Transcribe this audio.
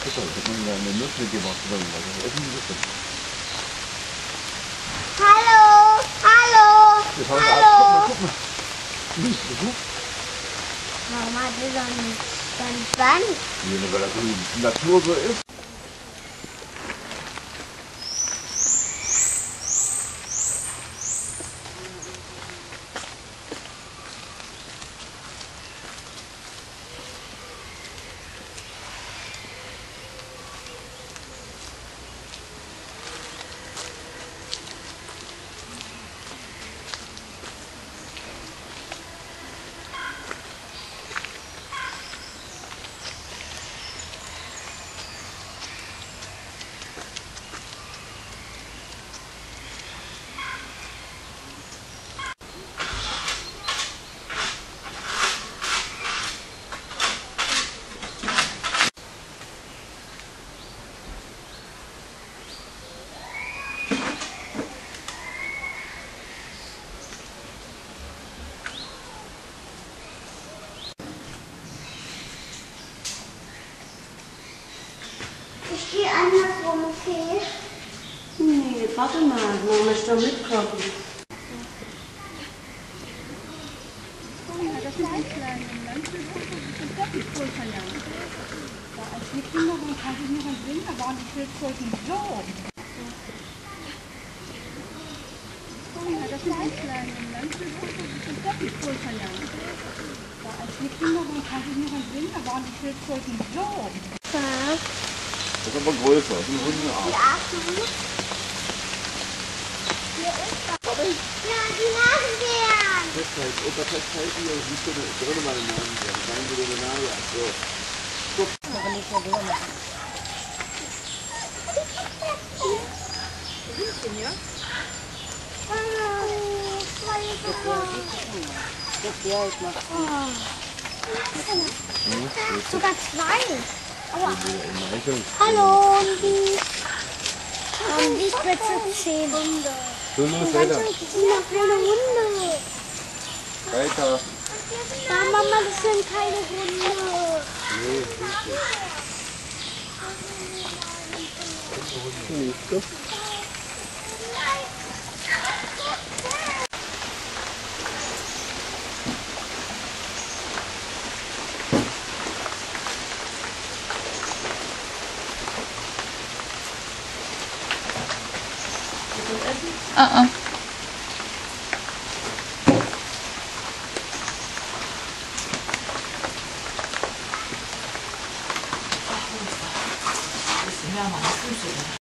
Futter, das hat man ja eine Nuss mitgebracht oder was. Das essen die das. Hallo, hallo, Das haben hallo. guck mal. Besuch? Warum hat er so einen Schwanz? Ja, weil das die Natur so ist. Ich gehe andersrum, okay? Nee, warte mal, Mama möchte doch mitkommen. Das ist ein kleiner Landwirt, das ist doppelt verlangt. Als wir Kinder waren, kann ich mich entsinnen, da waren die Schildkröten so. Das ist ein kleiner Landwirt, das ist doppelt verlangt. Als wir Kinder waren, kann ich mich entsinnen, da waren die Schildkröten so. Das ist aber größer, das ist ein Hundeart. Die Affen. Hier ist doch. Ja, die Nasenbären. Festhalten, unter Festhalten, hier siehst du drin meine Namen. Ja, dann wieder eine Nase ab. So. Guck. Sogar zwei. Aua. Hallo, die spitze Zähne. So, los, Ganz weiter. viele kleine Hunde. Weiter. Ja, Mama, das sind keine Hunde. Nächste. Ja, Mama,